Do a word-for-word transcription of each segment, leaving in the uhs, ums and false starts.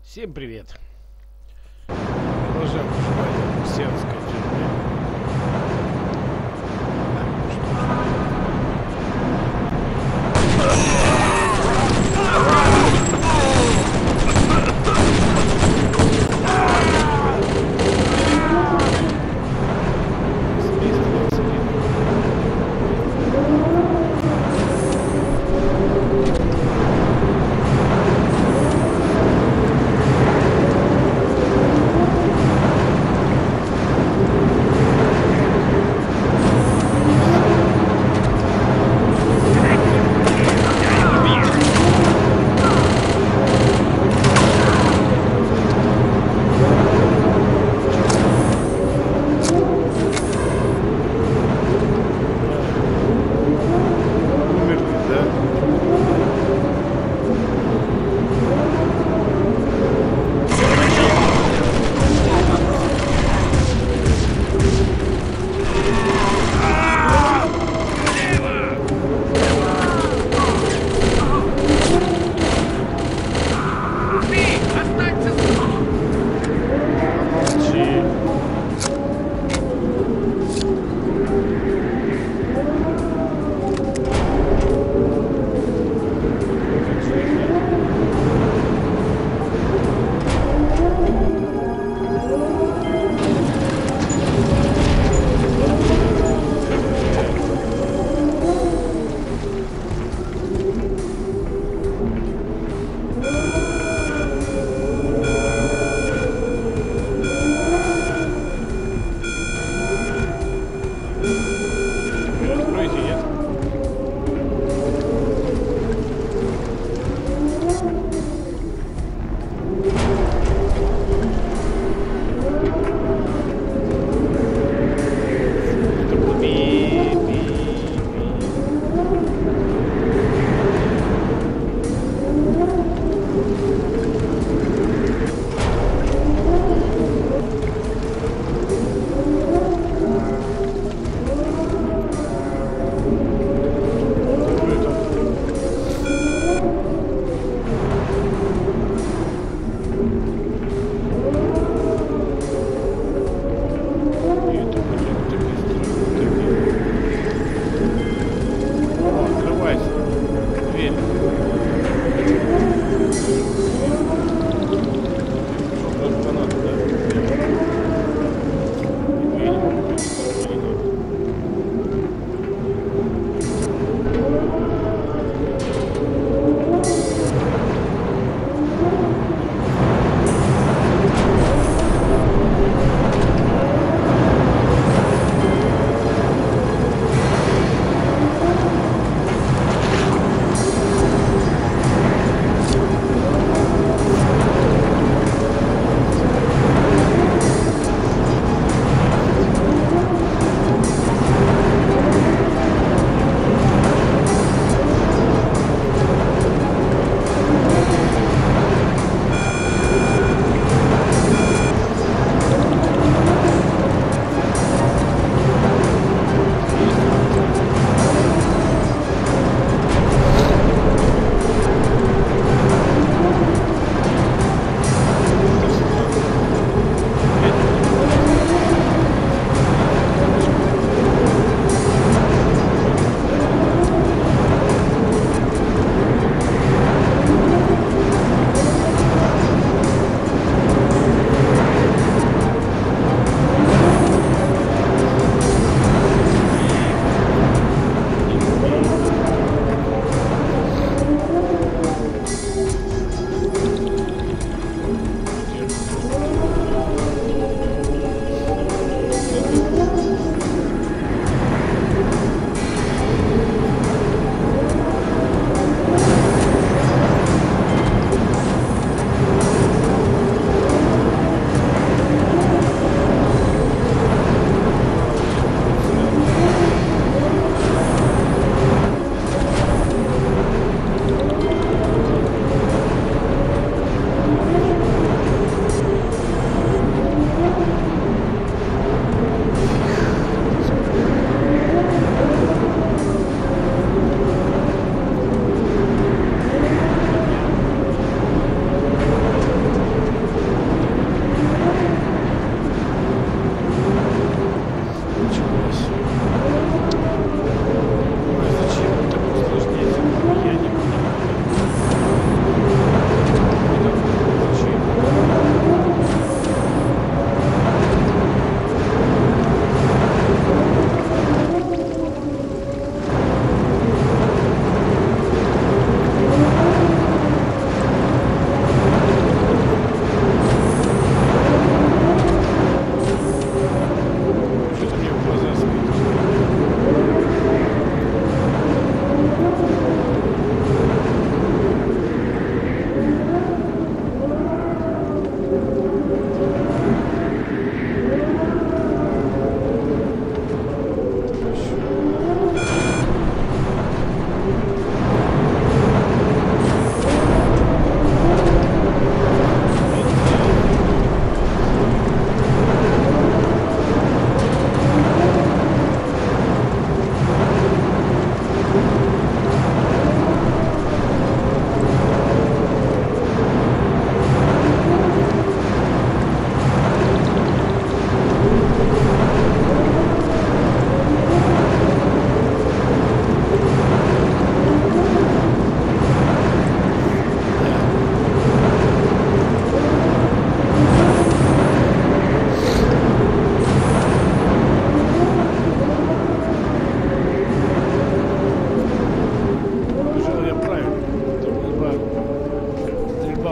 Всем привет! Продолжаем выживание в сианской тюрьме. Так, ну что ж.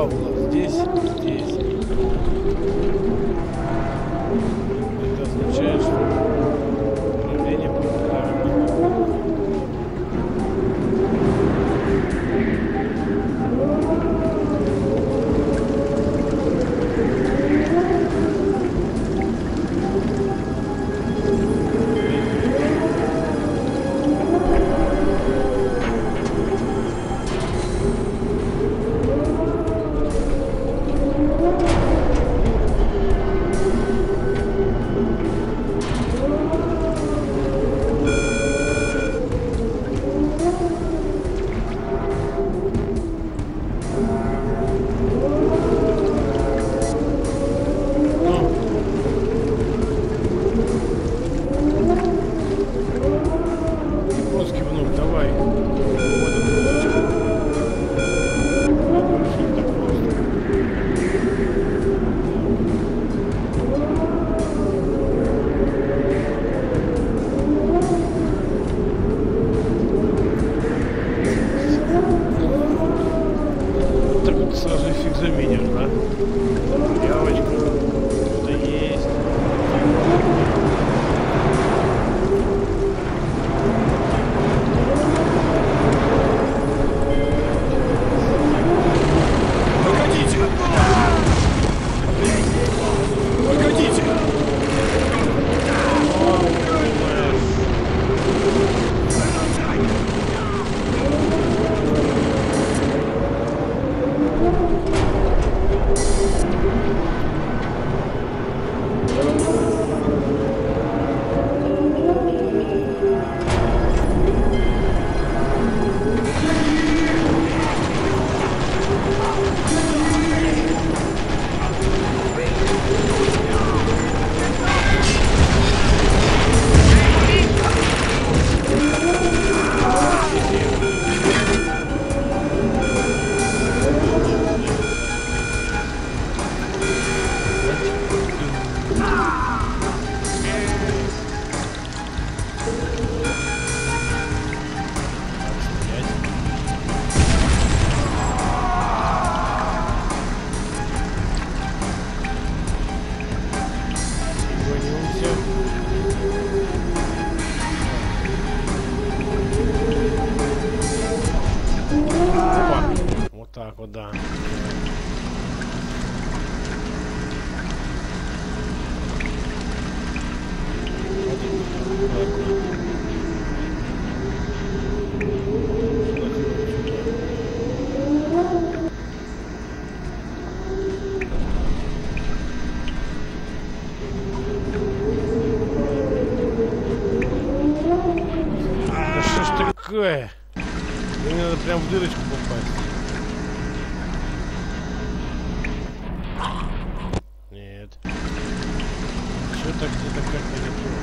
была. Здесь, здесь. Это означает, что управление будет правильно. Так вот, да. Да что ж такое? Мне надо прям в дырочку попасть. Так где-то как-то не то.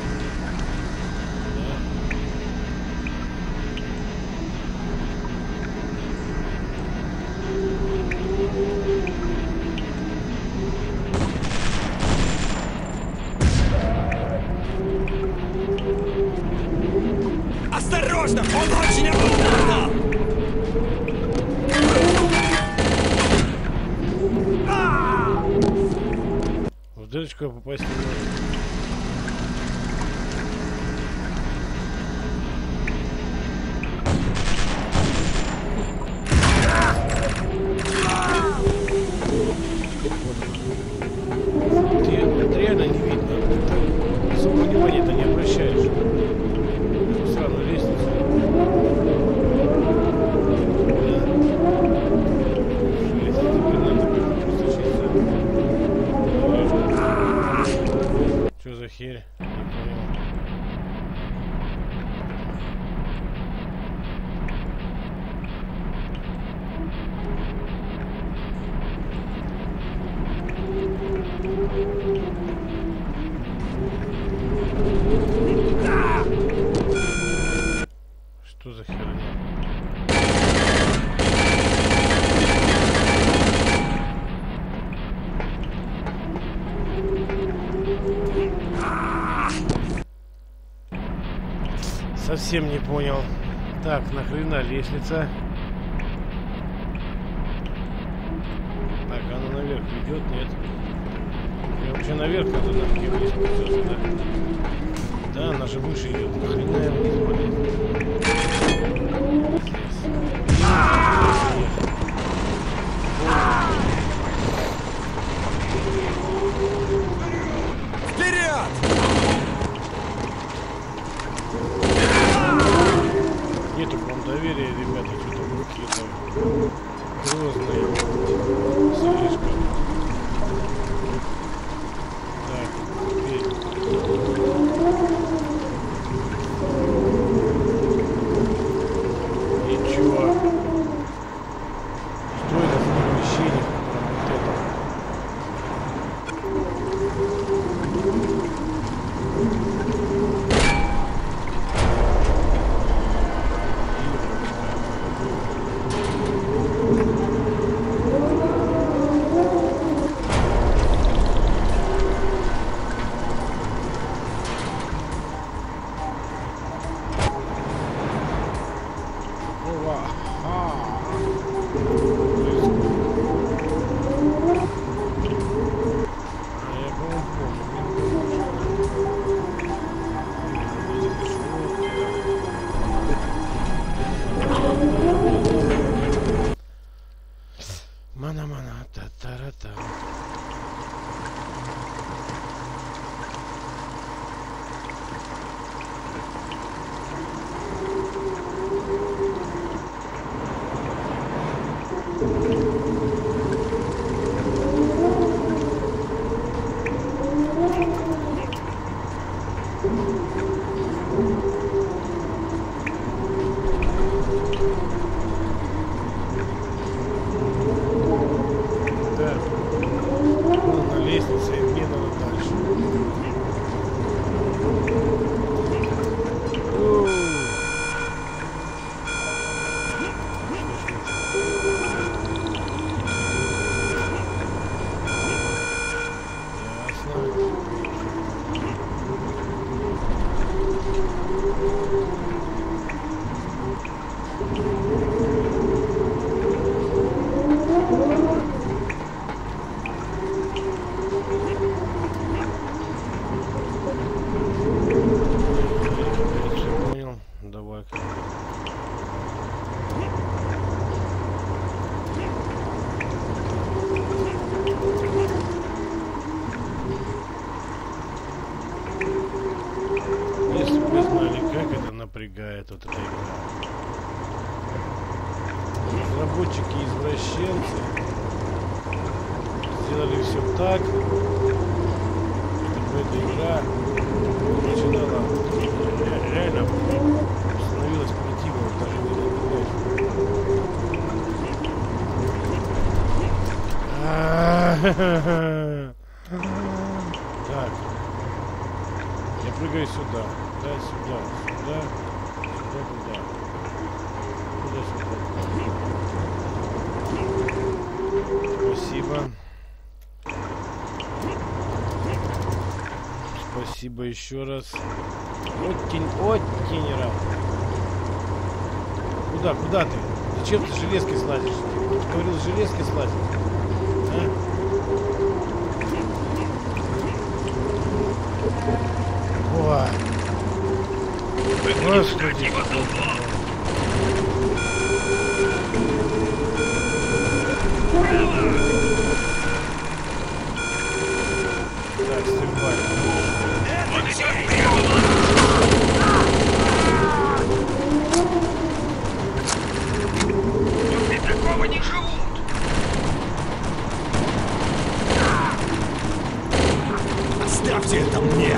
Да. Осторожно! Он очень опасно! В дырочку я попасть не могу. Реально не видно. Ты особо внимания-то не обращаешь. Сраную лестницу. Жесть, теперь надо как-то просочиться. Что за херь? Не понял. Что за херня? Совсем не понял. Так, нахрена лестница? наверх ведет, нет? Мне вообще наверх надо, на где вниз спустился, да? Да, она же выше идет. Нахрена я вниз полез? Вперед! Нету к вам доверия, ребята, что-то в руки это грозные. Слишком. Так, теперь. И чё? Что это за помещение? Вот это. Мана-мана, та-та-ра-та. Напрягает вот эта игра. Разработчики-извращенцы сделали все так, чтобы эта игра начинала реально становилась противной, даже не напрягает. Так, я прыгаю сюда, да, сюда, сюда. Туда, туда. Спасибо. Спасибо еще раз. Очень, очень рад. Куда, куда ты? Зачем ты железкой слазишь? Ты говорил, железкой слазить. А? Ой. Господи. Так, стрельбай. Люди такого не живут. Оставьте это мне.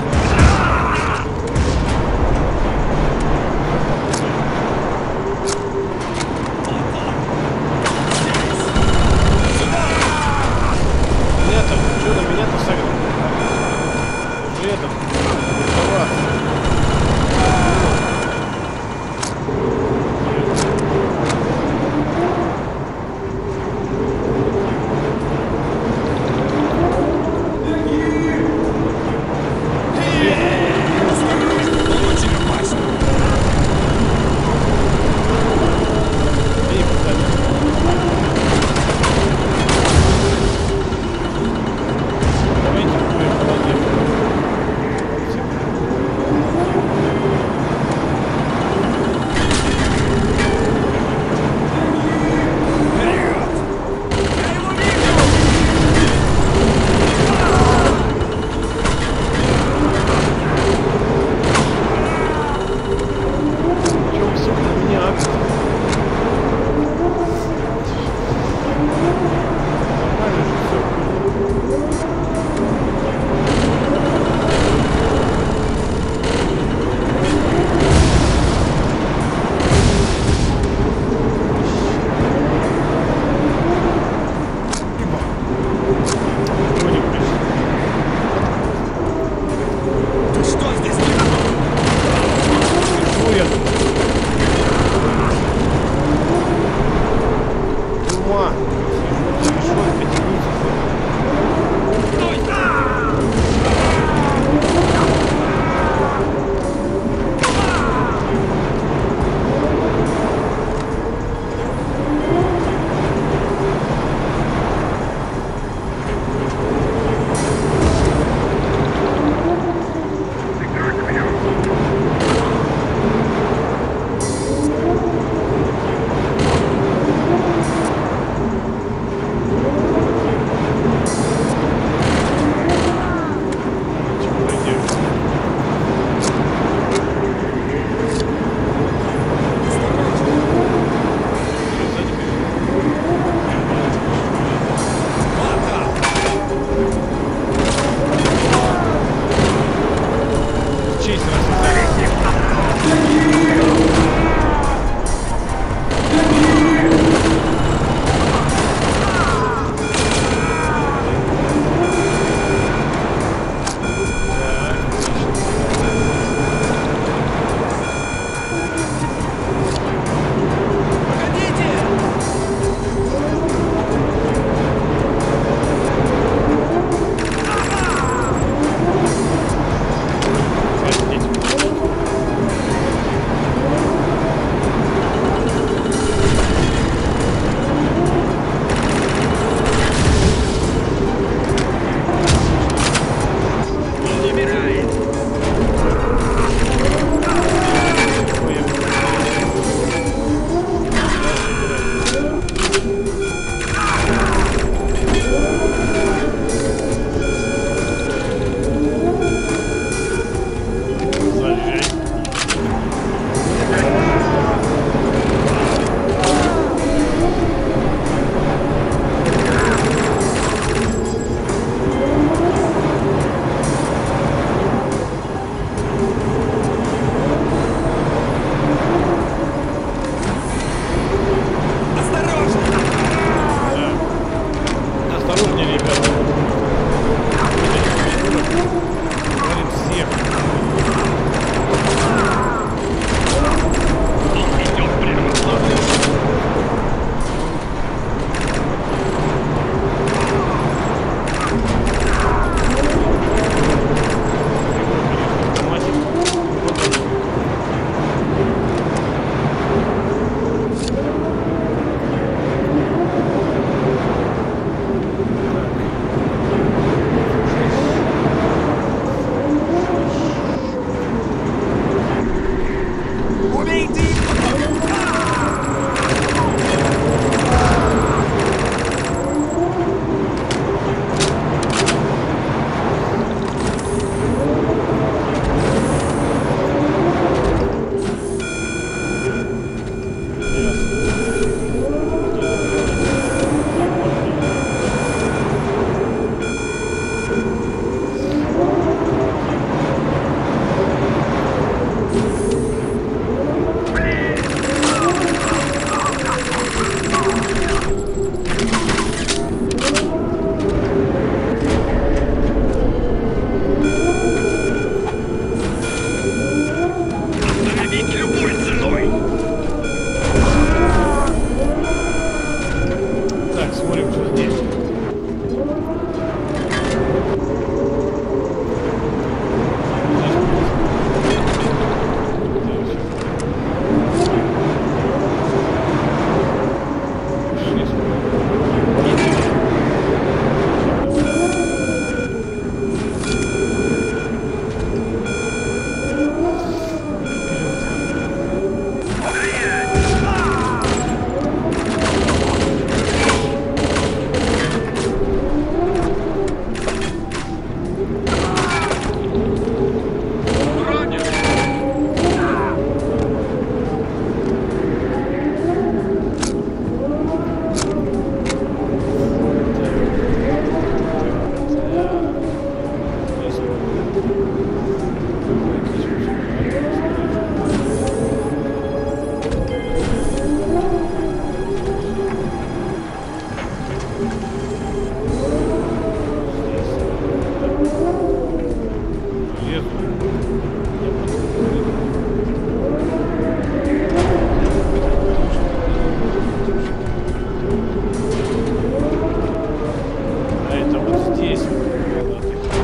здесь вот,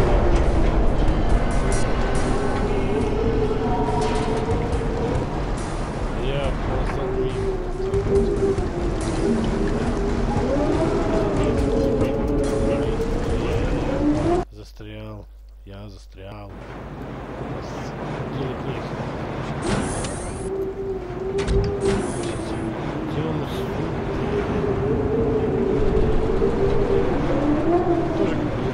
я просто застрял, я застрял. Делать нехер. Делаем тоже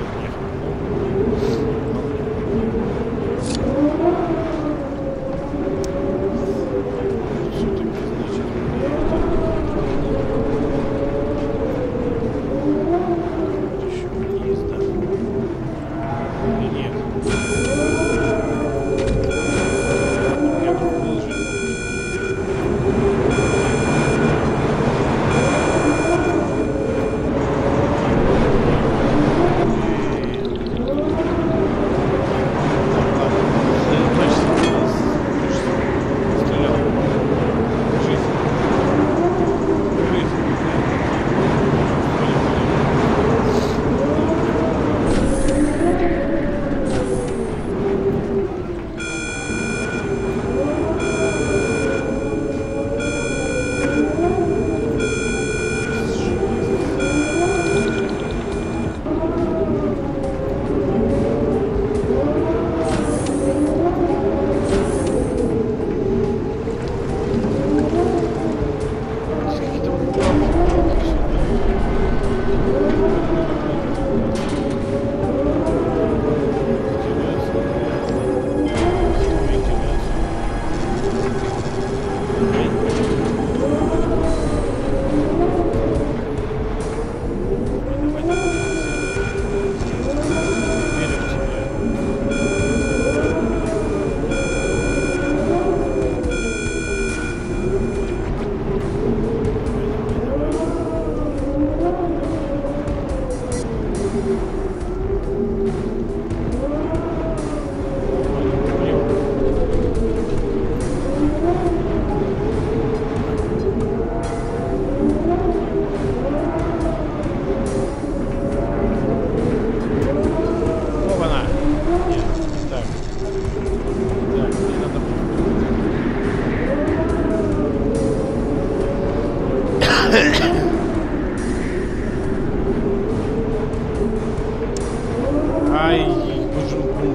Ай, боже мой.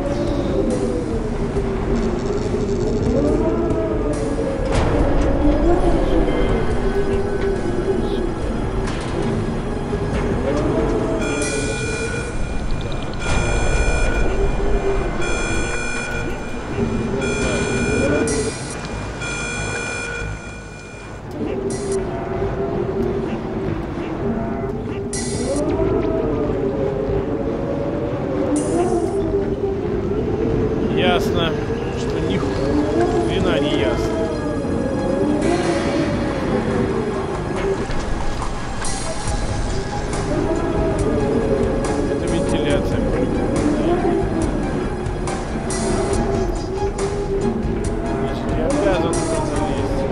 Ясно, что ни хрена не ясно. Это вентиляция. Значит, я обязан туда залезть.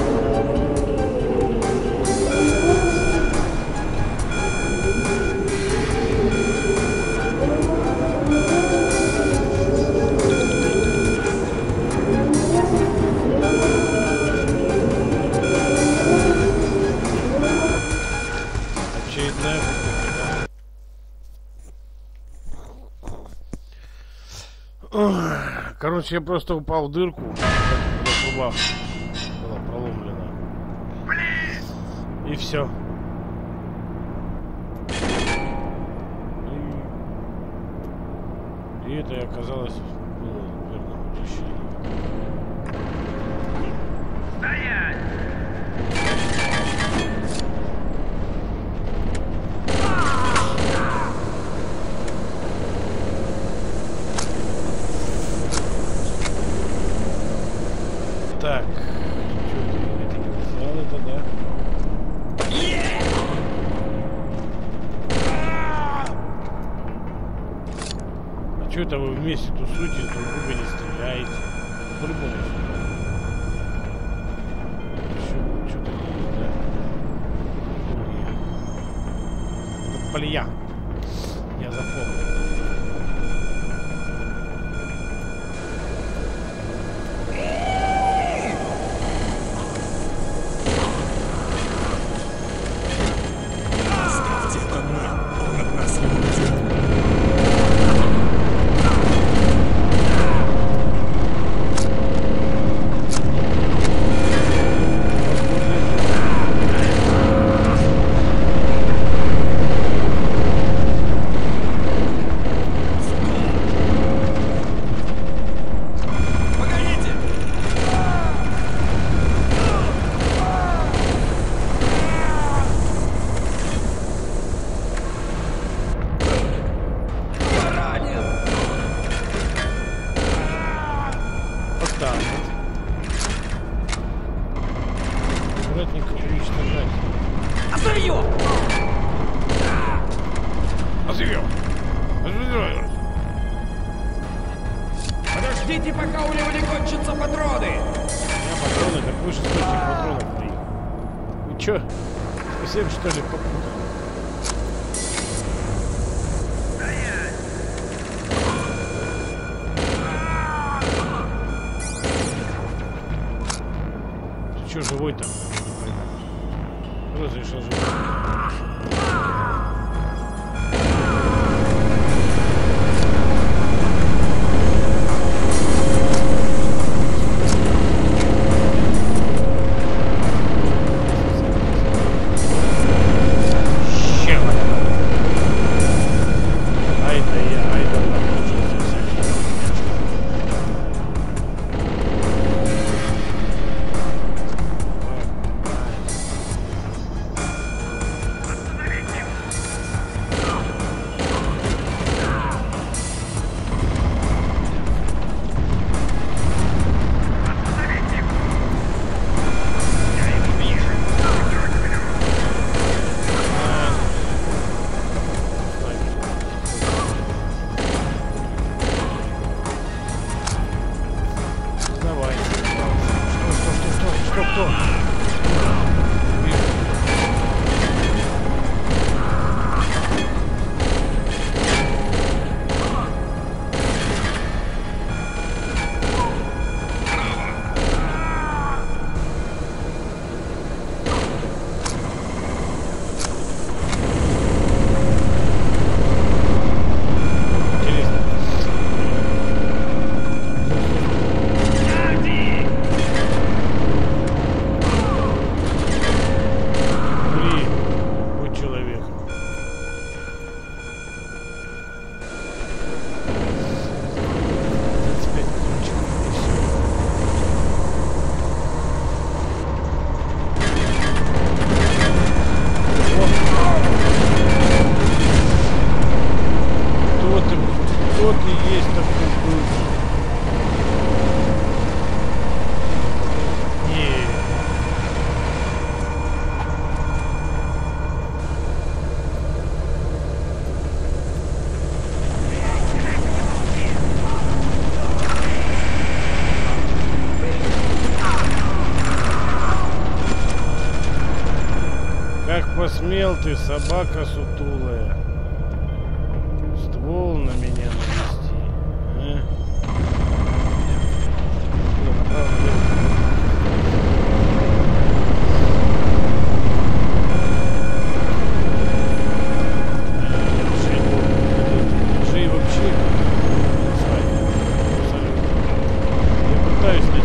Короче, я просто упал в дырку, когда труба была проломлена. И все. И, и это и оказалось было верным решением. Стоять! Так, что ты это сделал, это да? А что это вы вместе тусуетесь, друг друга не стреляете? По-любому. Что-то есть, да? Полия. Я запомнил. Оставьте это нам. Он от нас не уйдет. Подождите, пока у него не кончатся патроны! У меня патроны, так выше столько патронов моих. Вы чё? Совсем что ли попутали? Ты чё живой там? Не пойму. Разрешил живой. Посмел ты, собака сутулая, ствол на меня навести, а? Куда, направо, налево. Жей вообще абсолютно. Я пытаюсь найти.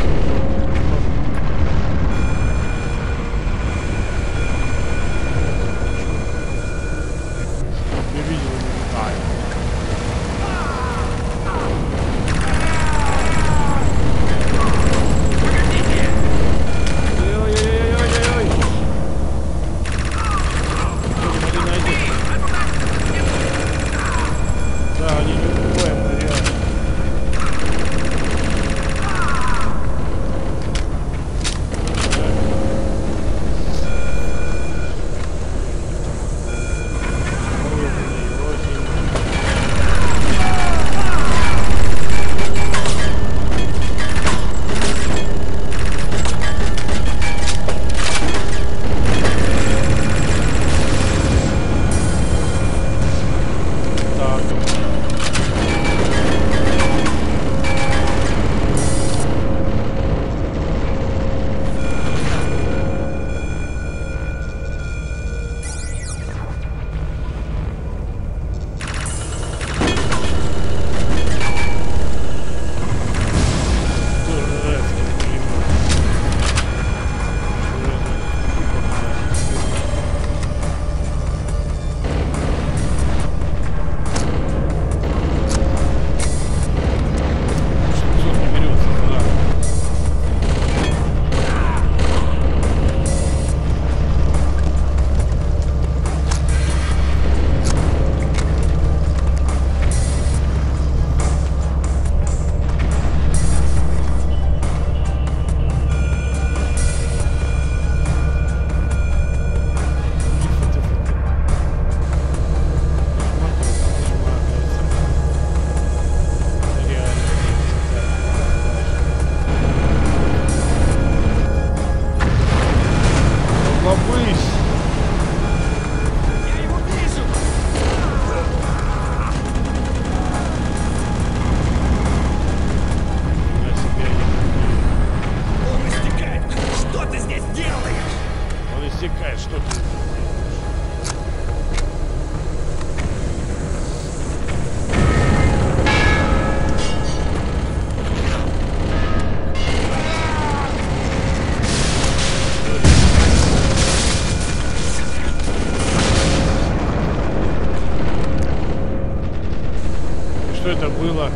что это было?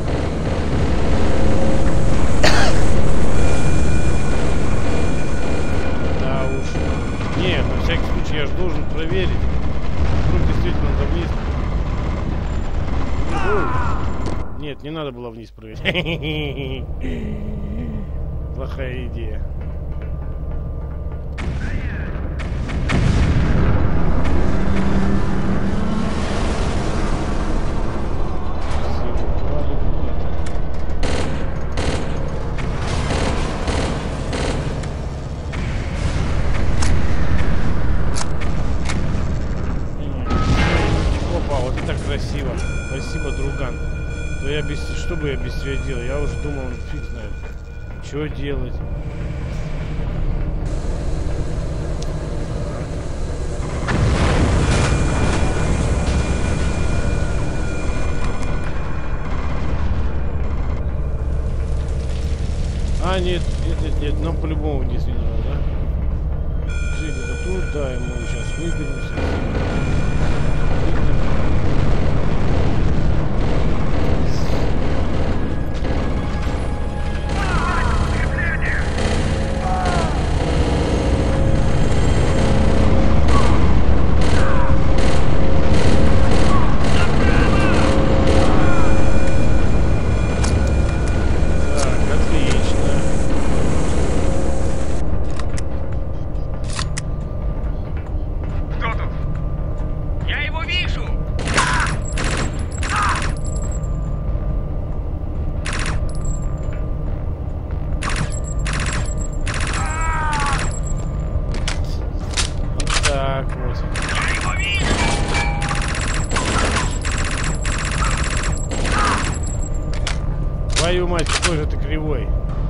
Да уж. Нет, на всякий случай я же должен проверить. Вдруг действительно надо вниз. Нет, не надо было вниз проверить. Плохая идея. Красиво. Спасибо, друган. То я без... Что бы я без тебя делал? Я уже думал, фиг знает. Что делать? А, нет, нет, нет, нет, нам по-любому вниз не надо, да? Жить это тут, да, и мы сейчас выберемся. Твою мать, какой же ты кривой.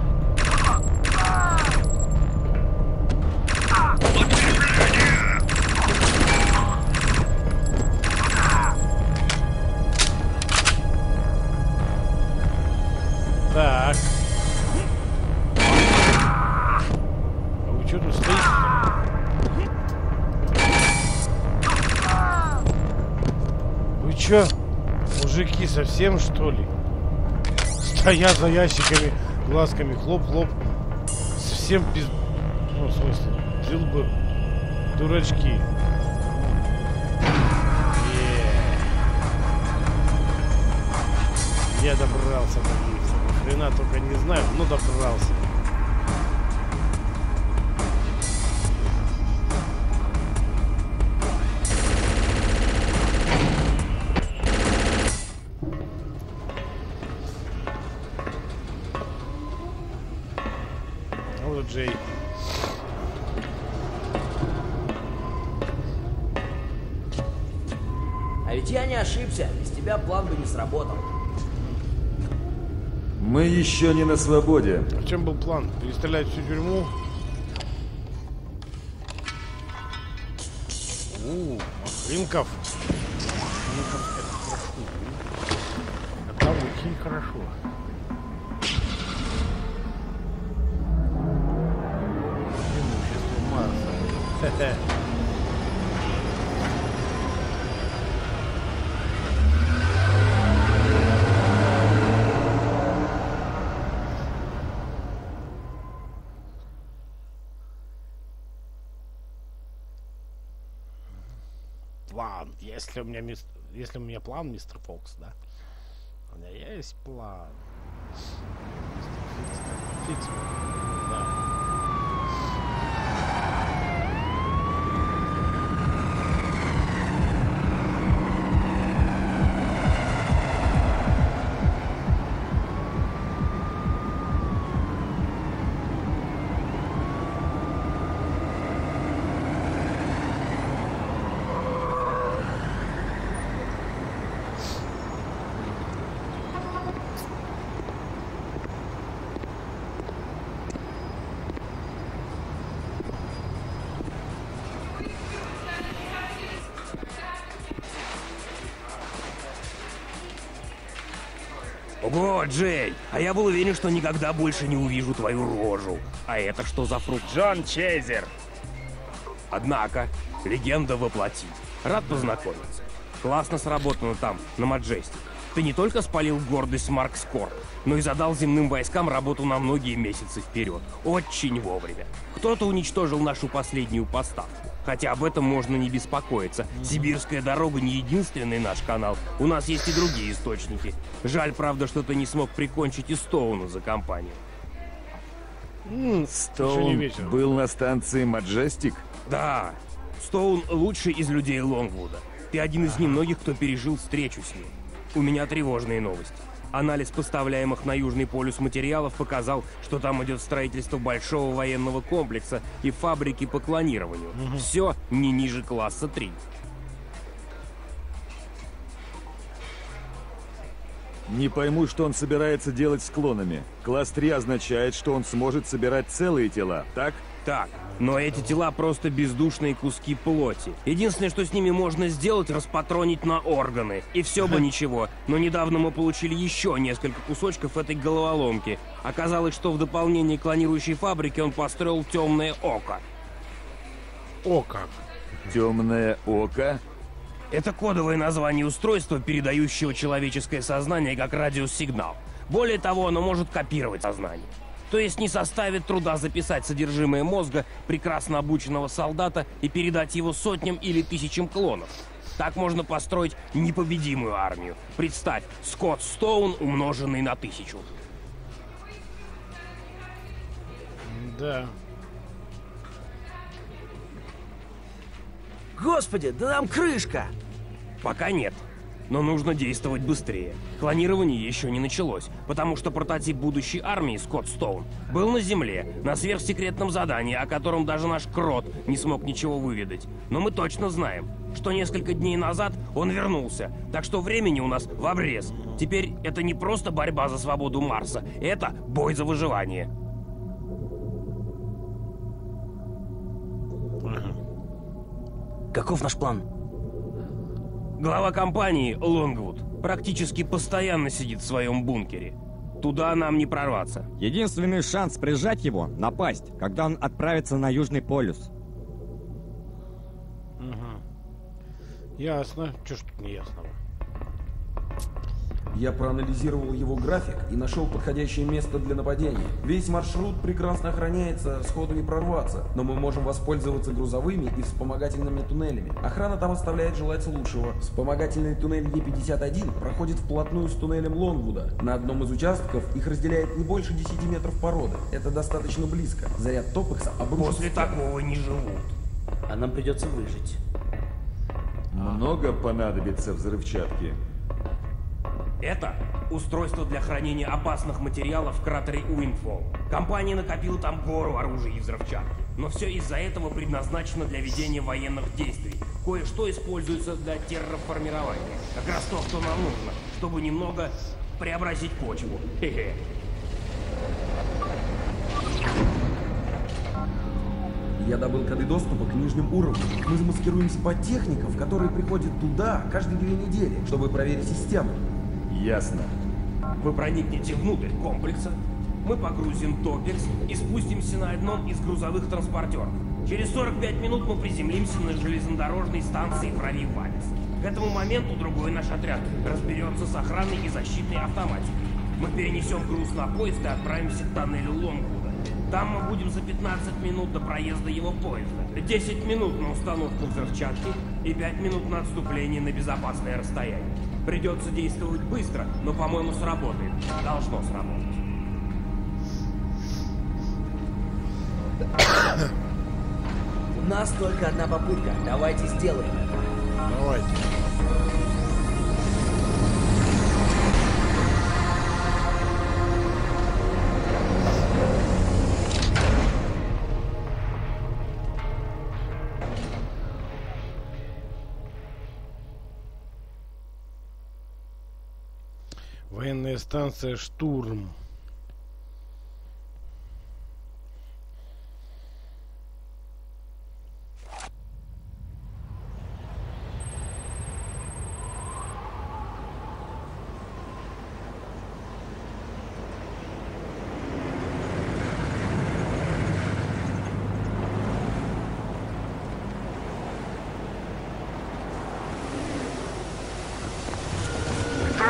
Так. А вы что тут стоите? Вы чё, мужики, совсем что ли? Стоят за ящиками, глазками, хлоп-хлоп. Совсем без... Ну, в смысле, дилбы, дурачки. Yeah. Я добрался до лифта. Ни хрена только не знаю, но добрался. Джей. А ведь я не ошибся, без тебя план бы не сработал. Мы еще не на свободе. В чем был план? Перестрелять всю тюрьму? У, Махринков. Махринков это хорошо. Это очень хорошо. Хе-хе. План. Если у меня мис... если у меня план, мистер Фокс, да? У меня есть план. Мистер Фикс. Фикс. Да. Ого, Джей, а я был уверен, что никогда больше не увижу твою рожу. А это что за фрукт? Джон Чейзер. Однако, легенда воплоти. Рад познакомиться. Классно сработано там, на Маджестик. Ты не только спалил гордость Маркскорп, но и задал земным войскам работу на многие месяцы вперед. Очень вовремя. Кто-то уничтожил нашу последнюю поставку. Хотя об этом можно не беспокоиться. Сибирская дорога не единственный наш канал. У нас есть и другие источники. Жаль, правда, что ты не смог прикончить и Стоуна за компанию. М, еще не Стоун вечер. был на станции Маджестик? Да, Стоун лучший из людей Лонгвуда. Ты один из немногих, кто пережил встречу с ним. У меня тревожные новости. Анализ поставляемых на Южный полюс материалов показал, что там идет строительство большого военного комплекса и фабрики по клонированию. Все не ниже класса три. Не пойму, что он собирается делать с клонами. Класс три означает, что он сможет собирать целые тела, так? Так, но эти тела просто бездушные куски плоти. Единственное, что с ними можно сделать, распатронить на органы. И все бы ничего. Но недавно мы получили еще несколько кусочков этой головоломки. Оказалось, что в дополнение к клонирующей фабрике он построил темное око. О как. Темное око? Это кодовое название устройства, передающего человеческое сознание как радиосигнал. Более того, оно может копировать сознание. То есть не составит труда записать содержимое мозга прекрасно обученного солдата и передать его сотням или тысячам клонов. Так можно построить непобедимую армию. Представь, Скотт Стоун, умноженный на тысячу. Да. Господи, да там крышка! Пока нет. Но нужно действовать быстрее. Клонирование еще не началось, потому что прототип будущей армии, Скотт Стоун, был на Земле, на сверхсекретном задании, о котором даже наш Крот не смог ничего выведать. Но мы точно знаем, что несколько дней назад он вернулся, так что времени у нас в обрез. Теперь это не просто борьба за свободу Марса, это бой за выживание. Каков наш план? Глава компании, Лонгвуд, практически постоянно сидит в своем бункере. Туда нам не прорваться. Единственный шанс прижать его — напасть, когда он отправится на Южный полюс. Ясно. Че ж тут не ясного? Я проанализировал его график и нашел подходящее место для нападения. Весь маршрут прекрасно охраняется, сходу не прорваться, но мы можем воспользоваться грузовыми и вспомогательными туннелями. Охрана там оставляет желать лучшего. Вспомогательный туннель Е пятьдесят один проходит вплотную с туннелем Лонгвуда. На одном из участков их разделяет не больше десяти метров породы. Это достаточно близко. Заряд Топекса обрушится. После такого не живут. А нам придется выжить. Много понадобится взрывчатки. Это устройство для хранения опасных материалов в кратере Уиндфолл. Компания накопила там гору оружия и взрывчатки. Но все из-за этого предназначено для ведения военных действий. Кое-что используется для терраформирования. Как раз то, что нам нужно, чтобы немного преобразить почву. Хе-хе. Я добыл коды доступа к нижним уровням. Мы замаскируемся под техников, которые приходят туда каждые две недели, чтобы проверить систему. Ясно. Вы проникнете внутрь комплекса, мы погрузим Топекс и спустимся на одном из грузовых транспортеров. Через сорок пять минут мы приземлимся на железнодорожной станции Фрави-Валис. К этому моменту другой наш отряд разберется с охраной и защитной автоматикой. Мы перенесем груз на поезд и отправимся к тоннелю Лонгвуда. Там мы будем за пятнадцать минут до проезда его поезда, десять минут на установку взрывчатки и пять минут на отступление на безопасное расстояние. Придется действовать быстро, но, по-моему, сработает. Должно сработать. У нас только одна попытка. Давайте сделаем это. Давайте. Военная станция «Штурм».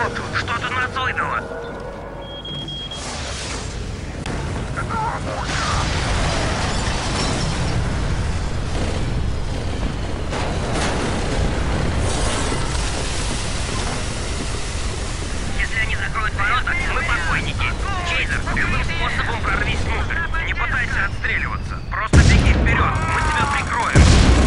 минуту. Что-то нас выдало. Если они закроют ворота, мы покойники. Чейзер, любым способом прорвись внутрь. Не пытайся отстреливаться. Просто беги вперед. Мы тебя прикроем.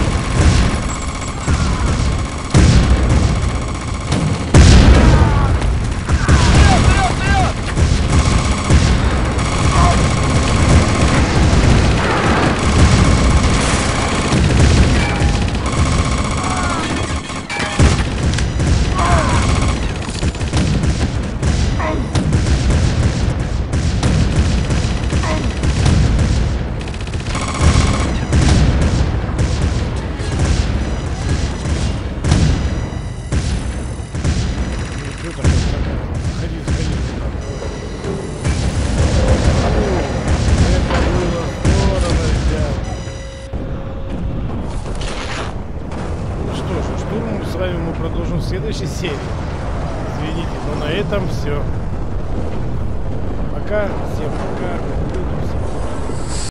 В следующей серии. Извините, но на этом все. Пока, всем пока.